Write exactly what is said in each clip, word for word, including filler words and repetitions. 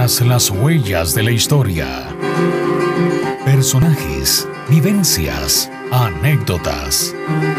Tras las huellas de la historia. Personajes, vivencias, anécdotas.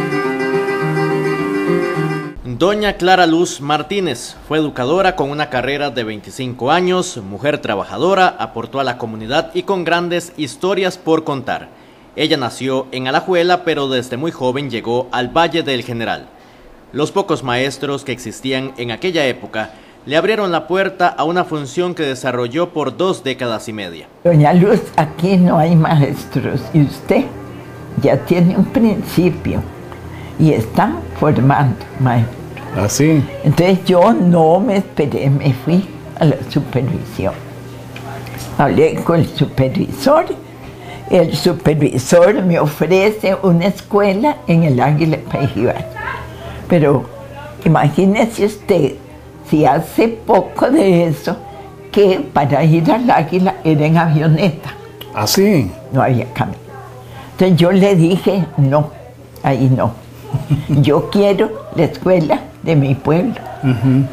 Doña Clara Luz Martínez fue educadora con una carrera de veinticinco años, mujer trabajadora, aportó a la comunidad y con grandes historias por contar. Ella nació en Alajuela, pero desde muy joven llegó al Valle del General. Los pocos maestros que existían en aquella época le abrieron la puerta a una función que desarrolló por dos décadas y media. Doña Luz, aquí no hay maestros y usted ya tiene un principio y está formando maestros. ¿Así? Entonces yo no me esperé, me fui a la supervisión. Hablé con el supervisor, el supervisor me ofrece una escuela en el Águila Pajibar. Pero imagínese usted, si hace poco de eso, que para ir al Águila era en avioneta. ¿Así? No había camino. Entonces yo le dije, no, ahí no. Yo quiero la escuela de mi pueblo. Uh-huh.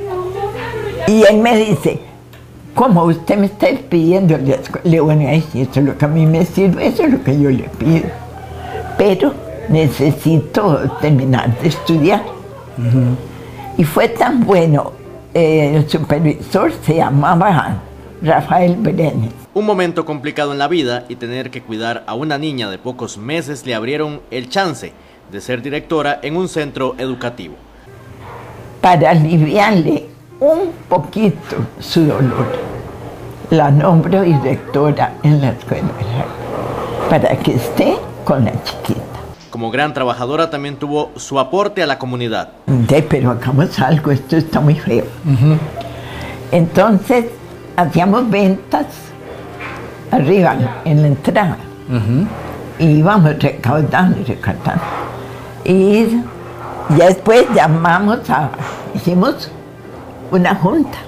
Y él me dice, ¿cómo usted me está pidiendo la escuela? Le digo, bueno, eso es lo que a mí me sirve, eso es lo que yo le pido. Pero necesito terminar de estudiar. Uh-huh. Y fue tan bueno, eh, el supervisor se llamaba Rafael Brenes. Un momento complicado en la vida y tener que cuidar a una niña de pocos meses le abrieron el chance de ser directora en un centro educativo. Para aliviarle un poquito su dolor, la nombro directora en la escuela, para que esté con la chiquita. Como gran trabajadora también tuvo su aporte a la comunidad. De, pero hagamos algo, esto está muy feo. Uh-huh. Entonces, hacíamos ventas arriba, en la entrada. Uh-huh. Y íbamos recaudando y recaudando. Y ya después llamamos a, hicimos una junta.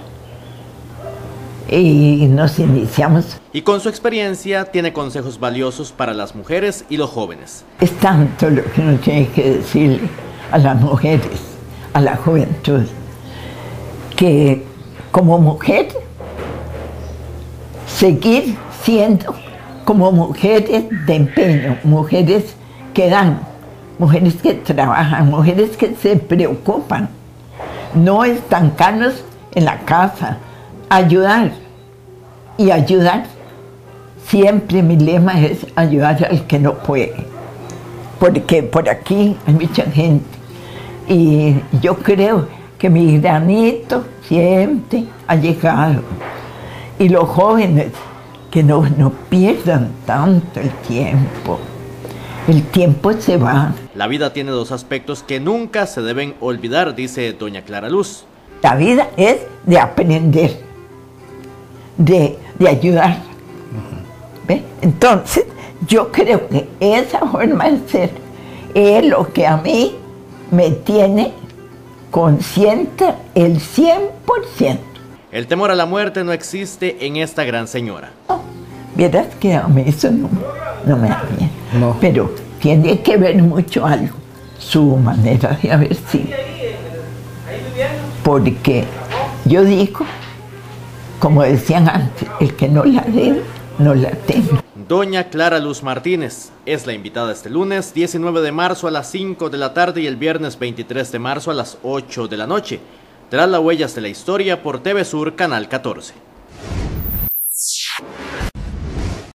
Y nos iniciamos. Y con su experiencia tiene consejos valiosos para las mujeres y los jóvenes. Es tanto lo que uno tiene que decirle a las mujeres, a la juventud, que como mujer, seguir siendo como mujeres de empeño, mujeres que dan, mujeres que trabajan, mujeres que se preocupan, no estancarnos en la casa, ayudar y ayudar. Siempre mi lema es ayudar al que no puede, porque por aquí hay mucha gente y yo creo que mi granito siempre ha llegado. Y los jóvenes, que no, no pierdan tanto el tiempo. El tiempo se va. La vida tiene dos aspectos que nunca se deben olvidar, dice doña Clara Luz. La vida es de aprender, de, de ayudar. Uh-huh. ¿Ve? Entonces, yo creo que esa forma de ser es lo que a mí me tiene consciente el cien por ciento. El temor a la muerte no existe en esta gran señora. No, vieras que a mí eso no, no me da miedo. No. Pero tiene que ver mucho algo, su manera de haber sido. Porque yo digo, como decían antes, el que no la debe, no la teme. Doña Clara Luz Martínez es la invitada este lunes diecinueve de marzo a las cinco de la tarde y el viernes veintitrés de marzo a las ocho de la noche. Tras las huellas de la historia por T V Sur, Canal catorce.